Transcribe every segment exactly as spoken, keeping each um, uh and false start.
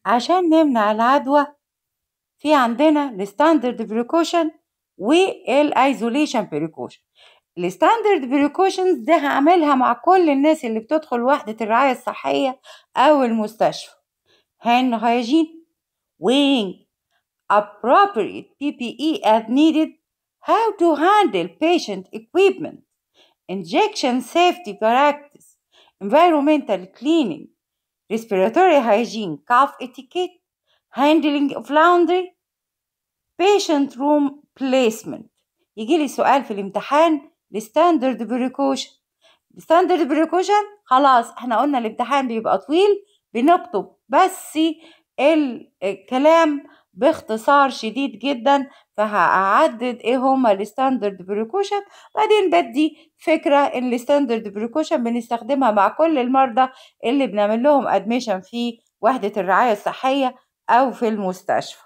عشان نمنع العدوى في عندنا الستاندرد بريكوشن والايزوليشن بريكوشن. الستاندرد بريكوشنز دي هعملها مع كل الناس اللي بتدخل وحدة الرعاية الصحية أو المستشفى. hand hygiene, wearing appropriate P P E as needed, how to handle patient equipment, injection safety practice, environmental cleaning, respiratory hygiene, cough etiquette, handling of laundry, patient room placement. يجي لي سؤال في الامتحان الستاندرد بريكوشن. الستاندرد بريكوشن خلاص احنا قلنا الامتحان بيبقى طويل، بنكتب بس الكلام باختصار شديد جدا، فهعدد ايه هما الستاندرد بريكوشن. بعدين بدي فكرة ان الستاندرد بريكوشن بنستخدمها مع كل المرضى اللي بنعمل لهم ادميشن في وحدة الرعاية الصحية او في المستشفى.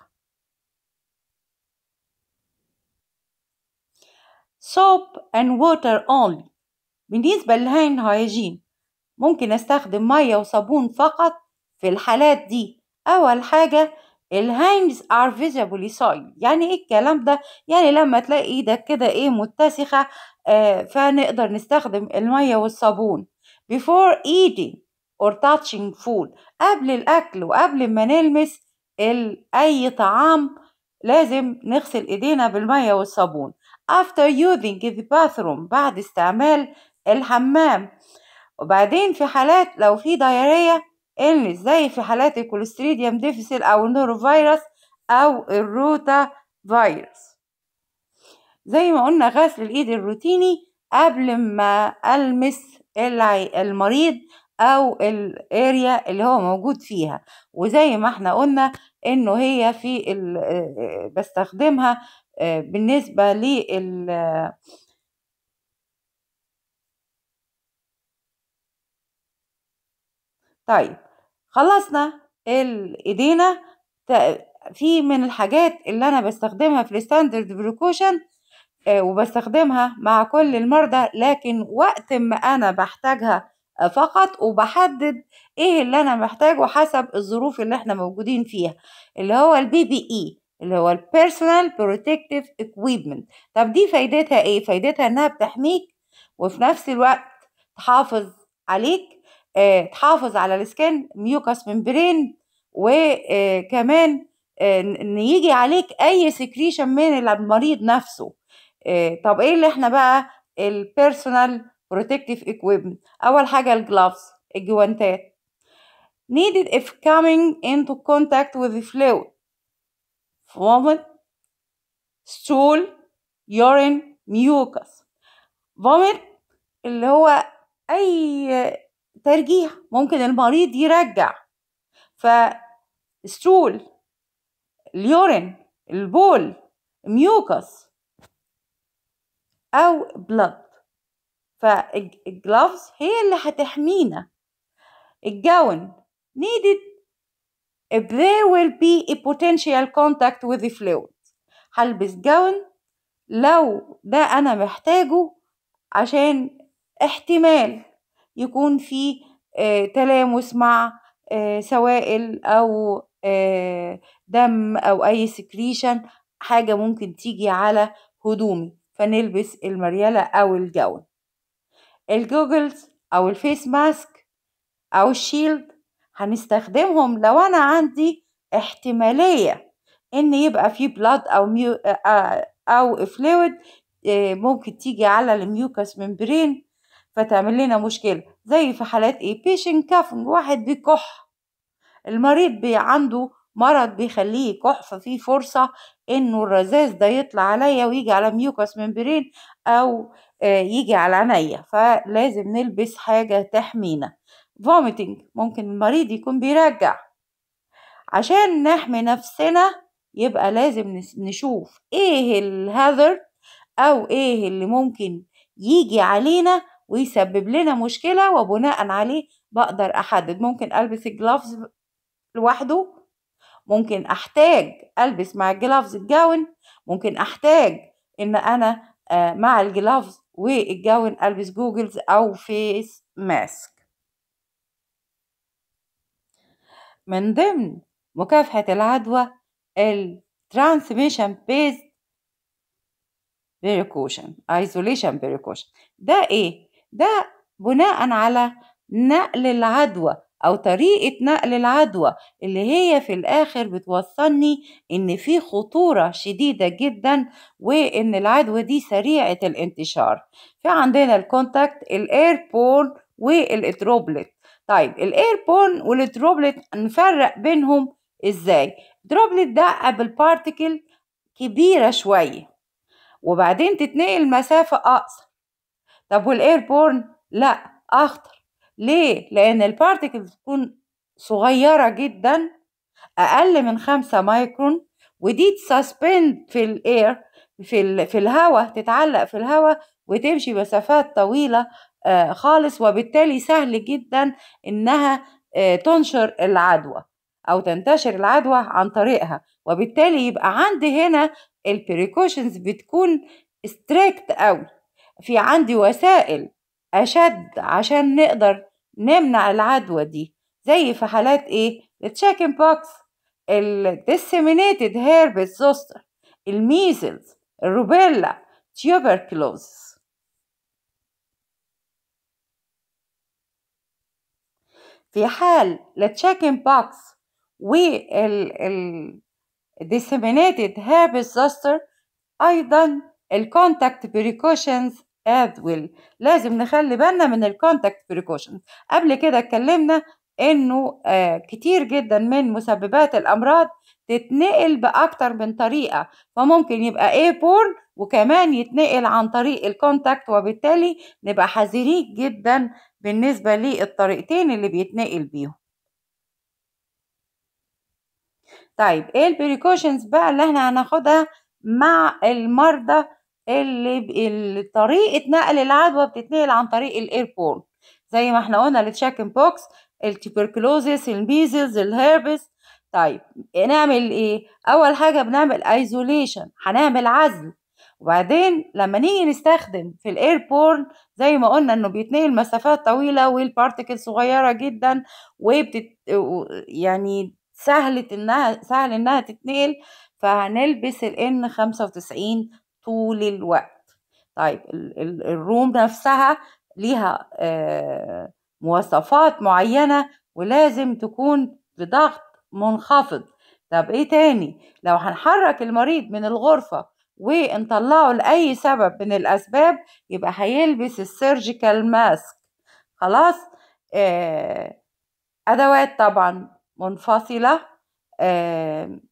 soap and water only. بالنسبة للهاند هايجين ممكن استخدم مية وصابون فقط في الحالات دي. اول حاجة الهاندز are visibly soiled. يعني ايه الكلام ده؟ يعني لما تلاقي ايدك كده ايه متسخة آه فنقدر نستخدم المية والصابون. before eating or touching food. قبل الاكل وقبل ما نلمس اي طعام لازم نغسل ايدينا بالمية والصابون. after using the bathroom. بعد استعمال الحمام. وبعدين في حالات لو في دايرية إلنس زي في حالات الكوليستريديوم ديفيسيل أو النورو فيروس أو الروتا فيروس. زي ما قلنا غسل الإيد الروتيني قبل ما ألمس المريض أو الاريا اللي هو موجود فيها. وزي ما احنا قلنا إنه هي في بستخدمها بالنسبة لل طيب خلصنا الايدينا. في من الحاجات اللي انا بستخدمها في الستاندرد بريكوشن وبستخدمها مع كل المرضى، لكن وقت ما انا بحتاجها فقط، وبحدد ايه اللي انا محتاجه حسب الظروف اللي احنا موجودين فيها، اللي هو البي بي اي اللي هو البيرسونال بروتكتيف اكويبمنت. طب دي فايدتها ايه؟ فايدتها انها بتحميك وفي نفس الوقت تحافظ عليك، اه تحافظ على السكين ميوكاس ممبرين، وكمان اه ان يجي عليك اي سكريشن من المريض نفسه. اه طب ايه اللي احنا بقى البيرسونال بروتكتيف اكويبمنت؟ اول حاجه الجلافز الجوانتات needed if coming into contact with the fluid, vomit, stool, urine, mucus. vomit اللي هو اي ترجيح ممكن المريض يرجع، ف stool اليورين البول ميوكس او blood. فالجلافز هي اللي هتحمينا. الجون needed if there will be a potential contact with the fluid. هلبس جون لو ده انا محتاجه عشان احتمال يكون في آه تلامس مع آه سوائل او آه دم او اي سكريشن، حاجة ممكن تيجي على هدومي، فنلبس المريالة او الجون. الجوجلز او الفيس ماسك او الشيلد هنستخدمهم لو انا عندي احتمالية ان يبقى في بلاد او ميو او فلويد ممكن تيجي على الميوكس ممبرين فتعمل لنا مشكلة، زي في حالات ايه بيشن كافنج، واحد بيكح، المريض بي عنده مرض بيخليه يكح، ففي فرصة انه الرذاذ ده يطلع عليا ويجي على ميوكس ممبرين او يجي على عينيا، فلازم نلبس حاجة تحمينا. vomiting ممكن المريض يكون بيرجع، عشان نحمي نفسنا يبقى لازم نشوف ايه الهازارد او ايه اللي ممكن يجي علينا ويسبب لنا مشكلة، وبناء عليه بقدر احدد. ممكن البس الجلافز لوحده، ممكن احتاج البس مع الجلافز الجاون، ممكن احتاج ان انا مع الجلافز والجاون البس جوجلز او فيس ماسك. من ضمن مكافحة العدوى ال transmission based precaution isolation precaution. ده ايه؟ ده بناء على نقل العدوى او طريقة نقل العدوى اللي هي في الاخر بتوصلني ان في خطورة شديدة جدا وان العدوى دي سريعة الانتشار. في عندنا الكونتاكت الايربورن والدروبلت. طيب الايربورن والدروبلت نفرق بينهم ازاي؟ دروبلت ده بالبارتيكل كبيرة شوية وبعدين تتنقل مسافة أقصر. طب والايربورن لا، أخطر. ليه؟ لأن البارتيكل تكون صغيرة جدا أقل من خمسة مايكرون ودي تسسبند في الاير في, ال... في الهواء، تتعلق في الهواء وتمشي مسافات طويلة آه خالص، وبالتالي سهل جدا إنها آه تنشر العدوى أو تنتشر العدوى عن طريقها. وبالتالي يبقى عندي هنا البريكوشنز بتكون ستريكت أوي، في عندي وسائل أشد عشان نقدر نمنع العدوى دي، زي في حالات إيه؟ التشيكن بوكس، الديسيمينيتد هيربس زوستر، الميزلز، الروبيلا، تيوبركلوز. في حال التشيكن بوكس والديسيمينيتد هيربس زوستر أيضا الكونتاكت بريكوشنز as well. لازم نخلي بالنا من الكونتاكت بريكوشنز. قبل كده اتكلمنا انه آه كتير جدا من مسببات الامراض تتنقل باكتر من طريقة، فممكن يبقى ايربورن وكمان يتنقل عن طريق الكونتاكت، وبالتالي نبقى حذرين جدا بالنسبة للطريقتين اللي بيتنقل بيهم. طيب ايه البريكوشنز بقى اللي احنا هناخدها مع المرضى اللي, اللي طريقة نقل العدوى بتتنقل عن طريق الايربورن؟ زي ما احنا قلنا التشيكن بوكس، التوبركلوزيس، الميزلز، الهيربس. طيب نعمل ايه؟ اول حاجة بنعمل ايزوليشن، هنعمل عزل. وبعدين لما نيجي نستخدم في الايربورن زي ما قلنا انه بيتنقل مسافات طويلة والبارتيكل صغيرة جدا وبتت يعني سهلة انها سهل انها تتنقل، فهنلبس ال إن خمسة وتسعين طول الوقت. طيب الروم نفسها ليها آه مواصفات معينة ولازم تكون بضغط منخفض. طب ايه تاني؟ لو هنحرك المريض من الغرفة ونطلعه لأي سبب من الأسباب يبقى هيلبس السيرجيكال ماسك. خلاص. آه أدوات طبعا منفصلة. آه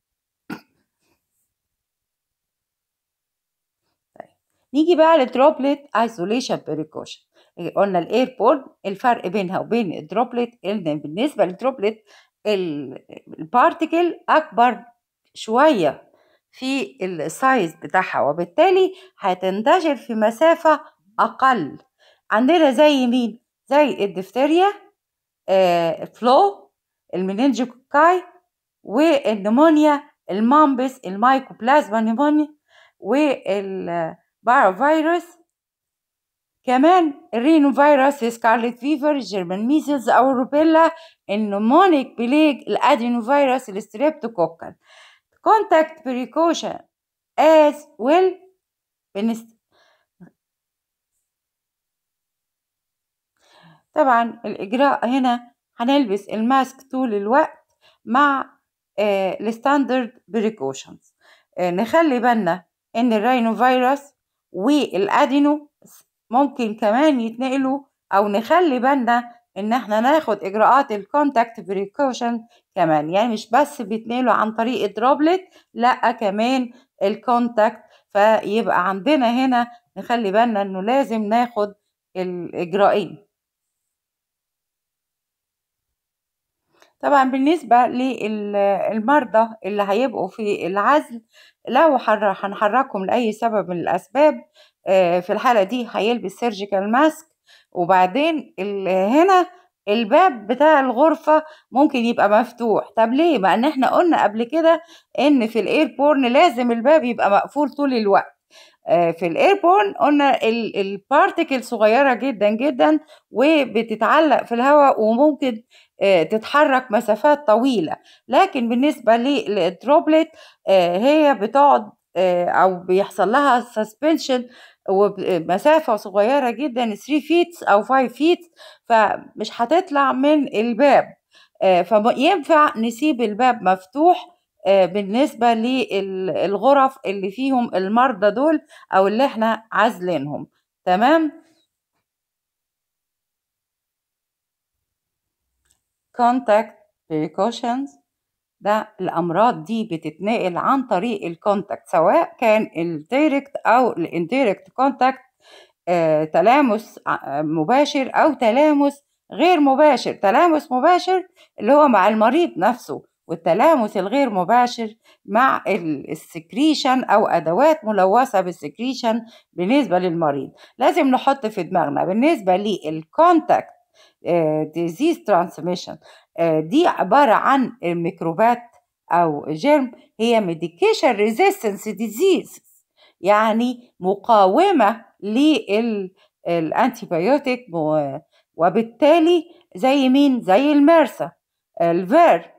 نيجي بقى للدروبلت ايزوليشن بريكوشن. قلنا الايربورن الفرق بينها وبين الدروبلت ان بالنسبه للدروبلت البارتيكل اكبر شويه في السايز بتاعها وبالتالي هتنتشر في مسافه اقل. عندنا زي مين؟ زي الدفتيريا، آه فلو، المننجوكاي، والنمونيا، المامبس، المايكوبلازما نيمونيا، والباروفيروس، كمان الرينو فيروس، سكارلت فيفر، الجيرمان ميزلز او الروبيلا، النمونيك بليج، الادينو فيروس، الستريبتوكوكل. كونتاكت بريكوشن as well. طبعا الاجراء هنا هنلبس الماسك طول الوقت مع آه الستاندرد بريكوشنز. آه نخلي بالنا ان الراينو فيروس والادينو ممكن كمان يتنقلوا، او نخلي بالنا ان احنا ناخد اجراءات الكونتاكت بريكوشن كمان، يعني مش بس بيتنقلوا عن طريق الدروبلت، لا كمان الكونتاكت. فيبقى عندنا هنا نخلي بالنا انه لازم ناخد الاجراءين. طبعا بالنسبة للمرضى اللي هيبقوا في العزل لو هنحركهم لأي سبب من الأسباب، في الحالة دي هيلبس سيرجيكال ماسك. وبعدين هنا الباب بتاع الغرفة ممكن يبقى مفتوح. طب ليه؟ ما ان احنا قلنا قبل كده ان في الايربورن لازم الباب يبقى مقفول طول الوقت. في الايربورن قلنا البارتيكل صغيرة جدا جدا وبتتعلق في الهواء وممكن تتحرك مسافات طويلة. لكن بالنسبة للدروبلت هي بتقعد أو بيحصل لها سسبنشن ومسافة صغيرة جدا ثلاثة فيت أو خمسة فيت، فمش هتطلع من الباب. فينفع نسيب الباب مفتوح بالنسبة للغرف اللي فيهم المرضى دول أو اللي احنا عازلينهم. تمام. contact precautions، ده الأمراض دي بتتنقل عن طريق الكونتاكت، سواء كان الدايركت أو الانديركت كونتاكت، آه، تلامس مباشر أو تلامس غير مباشر. تلامس مباشر اللي هو مع المريض نفسه، والتلامس الغير مباشر مع السكريشن أو أدوات ملوثة بالسكريشن بالنسبة للمريض. لازم نحط في دماغنا بالنسبة للكونتاكت ديزيز ترانسميشن، دي عبارة عن الميكروبات أو جرم، هي ميديكيشن ريزيستنس ديزيز، يعني مقاومة للأنتيبيوتيك، وبالتالي زي مين؟ زي المرسى، الفير،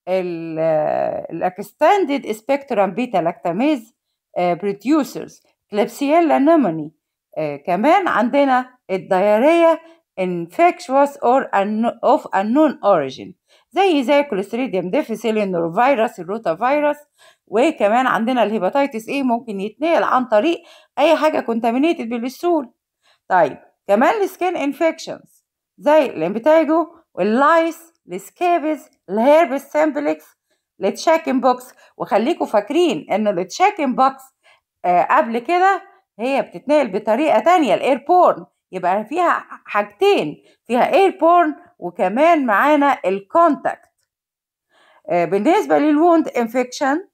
الاكستندد سبيكترم بيتا لاكتاميز بروديوسرز، كليبسييلا نيموني. كمان عندنا الديارية infectious or of unknown origin، زي زي كوليستريديوم ديفيسيل، النوروفيروس، الروتا فيروس. وكمان عندنا الهيباتيتس ايه ممكن يتنقل عن طريق اي حاجه كونتامينيتد بالستول. طيب كمان السكين انفكشنز زي الامبيتاجو واللايس، السكابز، الهيربس سامبلكس، التشاكن بوكس. وخليكم فاكرين ان التشاكن بوكس آه قبل كده هي بتتنقل بطريقه تانية، الايربورن. يبقى فيها حاجتين، فيها ايربورن وكمان معانا الكونتاكت. آه بالنسبه للوند انفكشن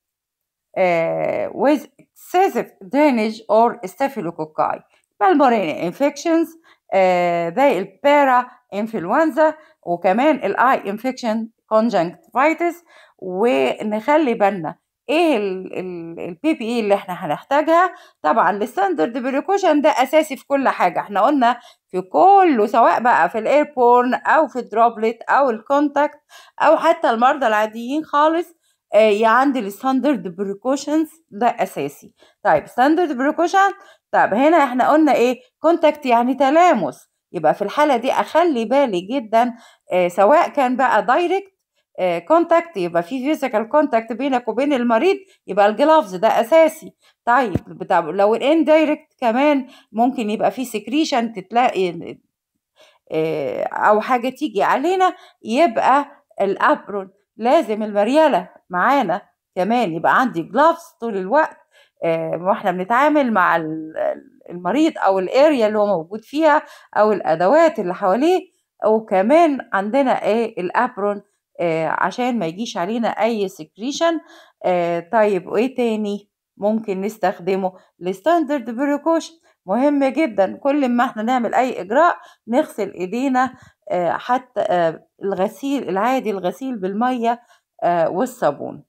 Uh, with excessive drainage or staphylococci، pulmonary infections uh, زي البارا انفلونزا، وكمان الاي انفكشن conjunctivitis. ونخلي بالنا ايه البي بي اي اللي احنا هنحتاجها. طبعا الستاندرد بريكوشن ده اساسي في كل حاجه، احنا قلنا في كله، سواء بقى في الايربورن او في الدروبلت او الكونتاكت او حتى المرضى العاديين خالص، آه عندي الستاندرد بريكوشنز ده اساسي. طيب ستاندرد بريكوشن، طيب هنا احنا قلنا ايه؟ كونتاكت يعني تلامس، يبقى في الحاله دي اخلي بالي جدا آه سواء كان بقى دايركت كونتاكت آه يبقى في فيزيكال كونتاكت بينك وبين المريض، يبقى الجلافز ده اساسي. طيب لو الاندايركت كمان ممكن يبقى في سكريشن تتلاقي آه او حاجه تيجي علينا، يبقى الابرون. لازم المريالة معانا كمان، يبقى عندي جلافز طول الوقت آه واحنا بنتعامل مع المريض او الاريا اللي هو موجود فيها او الادوات اللي حواليه. وكمان عندنا ايه؟ الابرون آه عشان ما يجيش علينا اي سكريشن. آه طيب وايه تاني ممكن نستخدمه؟ الستاندرد بريكوشن مهم جدا، كل ما احنا نعمل اي اجراء نغسل ايدينا آه حتى آه الغسيل العادي، الغسيل بالمية والصابون.